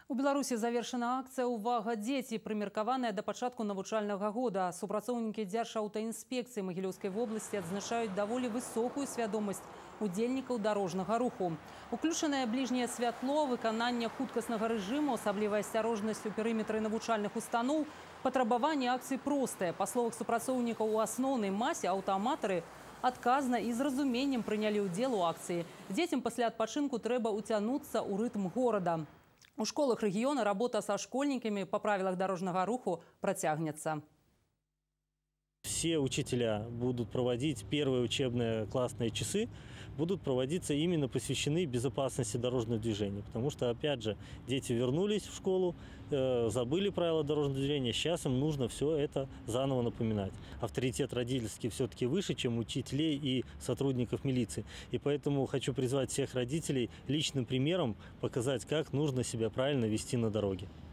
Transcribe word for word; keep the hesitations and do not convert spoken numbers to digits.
У Беларусі завершана акцыя «Увага, дзеці», прымеркаваная да пачатку навучальнага года. Супрацоўнікі Дзяржаўтаінспекцыі Магілёўскай вобласці адзначаюць даволі высокую свядомасць удзельнікаў дарожнага руху. Уключанае бліжняе святло, выкананне хуткаснага рэжыму, асаблівая асцярожнасць у перыметры навучальных устаноў, патрабаванні акцыі простыя. Па словах супрацоўнікаў, у асноўнай масе аўтааматары адказна і з разуменнем прынялі ўдзел у акцыі. Дзецям пасля адпачынку трэба ўцянуцца ў рытм горада. У школах региона работа со школьниками по правилам дорожного руху протягнется. Все учителя будут проводить первые учебные классные часы, будут проводиться именно посвящены безопасности дорожного движения. Потому что, опять же, дети вернулись в школу, э, забыли правила дорожного движения, сейчас им нужно все это заново напоминать. Авторитет родительский все-таки выше, чем учителей и сотрудников милиции. И поэтому хочу призвать всех родителей личным примером показать, как нужно себя правильно вести на дороге.